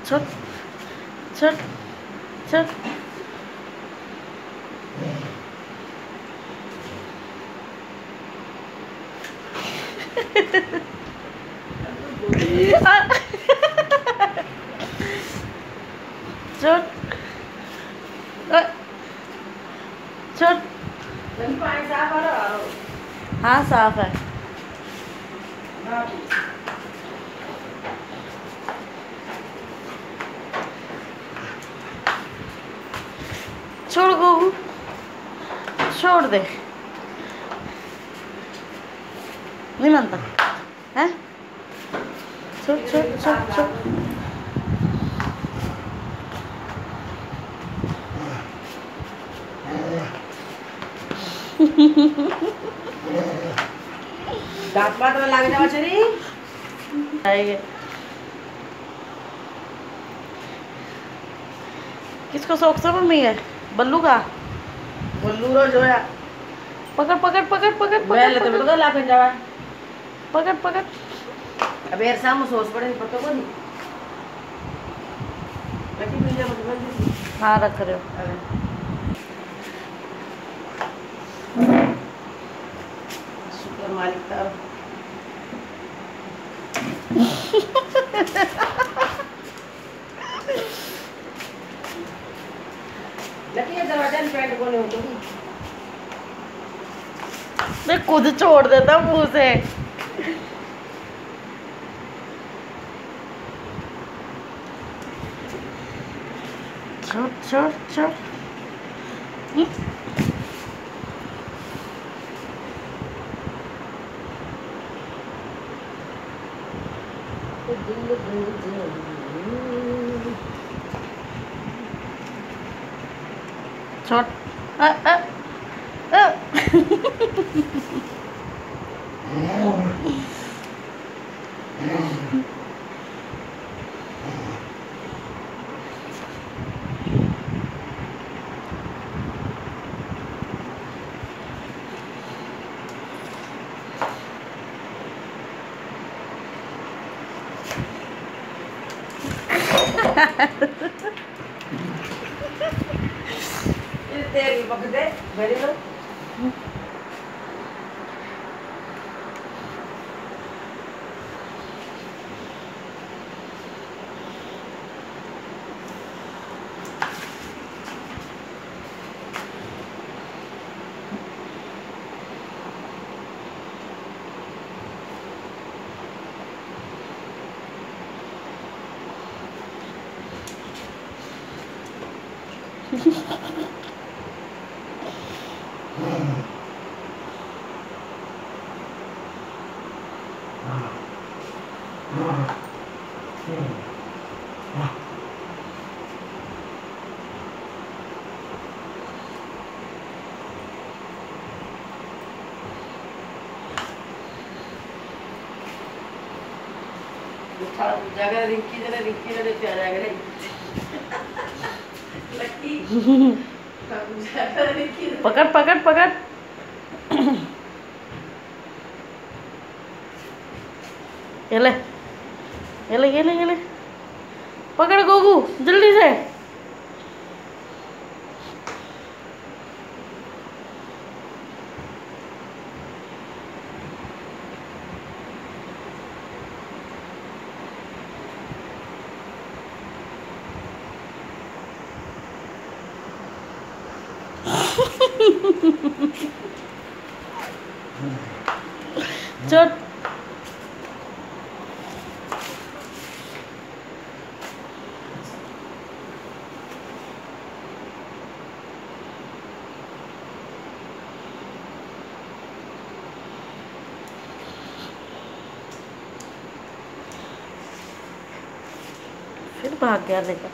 छोड़ छोड़ छोड़। छोड़ छोड़। पानी साफ आ रहा है? हाँ साफ है। छोड़ गोगू, छोड़ दे। नहीं मानता है? छोड़ छोड़ छोड़ छोड़। दांत मात में लागे जावा चली आएंगे। किसको शौक से मम्मी है? बल्लू का? बल्लू रो जो है पकड़ पकड़ पकड़ पकड़ मैं लेते पकड़ तो लागे जावा पकड़ पकड़। अब यार सामने सोच पड़े पता को नहीं बैठी मिल जाए मतलब हाँ रख रहे हो। शुक्र मालिक का लकी दरवाजा में पैंट कोने होतो मैं खुद छोड़ देता मुंह से। छोड़ छोड़ छोड़। छोड़। तेरी पकड़े मेरे लो जगह रिंकी जगह प्यार आ गया लकी पकड़ पकड़ पकड़। ये ले ये ले ये ले ये ले। पकड़ गोगू जल्दी से। चल फिर भाग गया लेकर।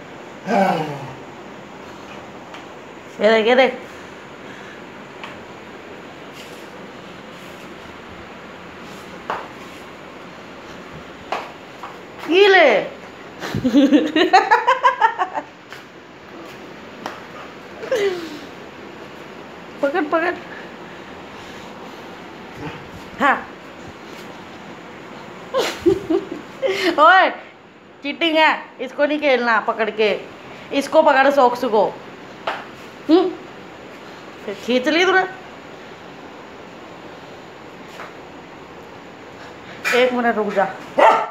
ये देख ये ले। पकड़ पकड़। हाँ। ओए चीटिंग है, इसको नहीं खेलना पकड़ के। इसको पकड़ सॉक्स को। फिर खींच ली तुरंत। 1 मिनट रुक जा।